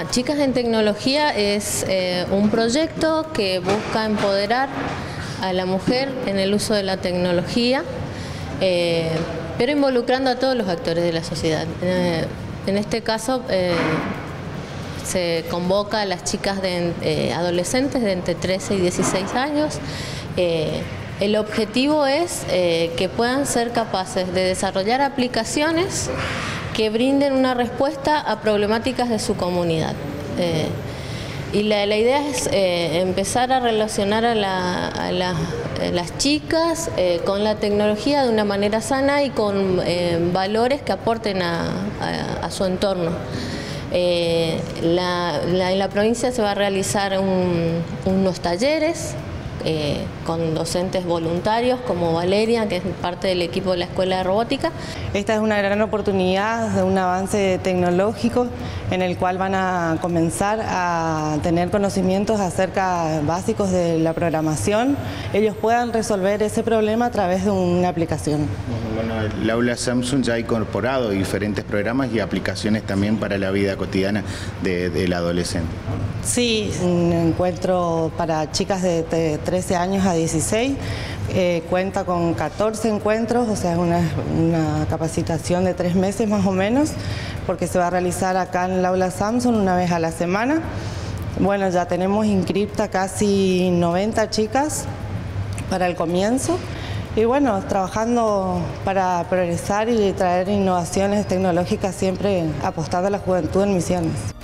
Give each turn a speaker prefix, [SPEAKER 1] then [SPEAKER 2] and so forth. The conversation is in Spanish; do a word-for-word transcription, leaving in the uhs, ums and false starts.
[SPEAKER 1] Chicas en Tecnología es eh, un proyecto que busca empoderar a la mujer en el uso de la tecnología, eh, pero involucrando a todos los actores de la sociedad. Eh, en este caso eh, se convoca a las chicas de, eh, adolescentes de entre trece y dieciséis años. Eh, el objetivo es eh, que puedan ser capaces de desarrollar aplicaciones que brinden una respuesta a problemáticas de su comunidad. Eh, y la, la idea es eh, empezar a relacionar a, la, a, la, a las chicas eh, con la tecnología de una manera sana y con eh, valores que aporten a, a, a su entorno. Eh, la, la, en la provincia se va a realizar un, unos talleres Eh, con docentes voluntarios como Valeria, que es parte del equipo de la Escuela de Robótica.
[SPEAKER 2] Esta es una gran oportunidad de un avance tecnológico en el cual van a comenzar a tener conocimientos acerca básicos de la programación. Ellos puedan resolver ese problema a través de una aplicación.
[SPEAKER 3] Bueno, el aula Samsung ya ha incorporado diferentes programas y aplicaciones también para la vida cotidiana de, del adolescente.
[SPEAKER 2] Sí, un encuentro para chicas de trece años a dieciséis, eh, cuenta con catorce encuentros, o sea, una, una capacitación de tres meses más o menos, porque se va a realizar acá en el aula Samsung una vez a la semana. Bueno, ya tenemos inscripta casi noventa chicas para el comienzo. Y bueno, trabajando para progresar y traer innovaciones tecnológicas, siempre apostando a la juventud en Misiones.